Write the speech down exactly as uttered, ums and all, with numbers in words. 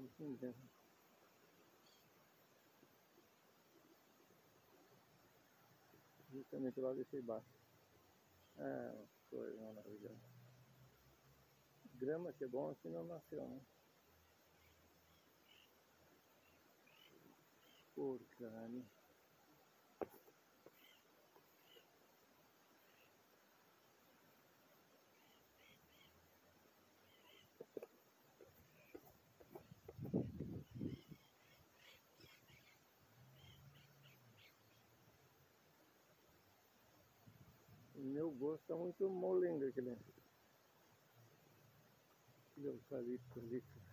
Entendeu? Justamente lá desse baixo. É, uma coisa maravilhosa. Grama que é bom aqui não nasceu, né? Porcaria. O meu gosto é muito molenga aquele, aquele eucalipto ali.